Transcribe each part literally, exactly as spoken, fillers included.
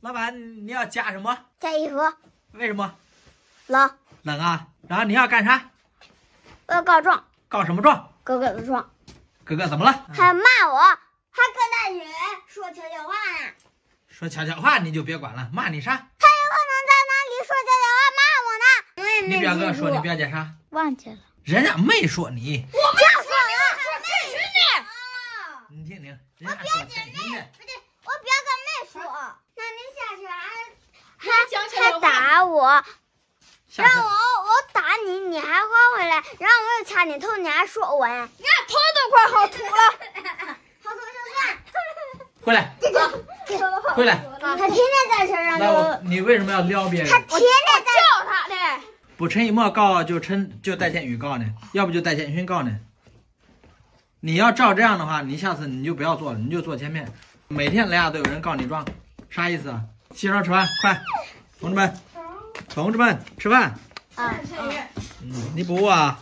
老板，你要加什么？ 加衣服。 为什么？ 冷。 冷啊！然后你要干啥？ 我要告状。 告什么状？ 哥哥的状。 哥哥怎么了？ 还骂我，还跟大雪说悄悄话呢。 说悄悄话你就别管了，骂你啥？ 他有可能在那里说悄悄话骂我呢。我也没你表哥说你表姐啥？ 忘记了。 人家没说你。 我没说了，说陈寻的。 你听听，人家说陈寻的。 不对，我表哥没说。那你下去还还还打我，让我我打你，你还还回来，然后我又掐你头，你还说我哎，你看头都快好秃了。好秃就算。 回来，回来。 他天天在身上就。你为什么要撩别人？ 他天天在叫他的。 不陈以沫告就陈就戴建宇告呢，要不就戴建勋告呢。你要照这样的话，你下次你就不要做了，你就坐前面。每天来呀都有人告你状，啥意思啊？洗手吃饭，快，同志们，同志们吃饭。 啊， 嗯，你补啊？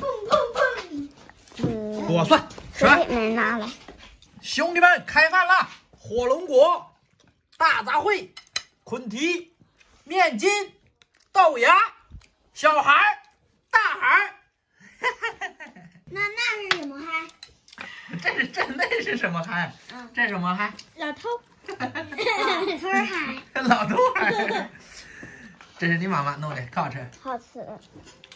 嗯， 我算吃饭。 没拿来。 兄弟们，开饭啦！火龙果、大杂烩、捆蹄、面筋、豆芽、小孩儿、大孩儿。 那那是什么嗨？ 这是这那是什么嗨？嗯，这是什么嗨？ 老头。老头嗨。 老头嗨。这是你妈妈弄的，好吃。 好吃。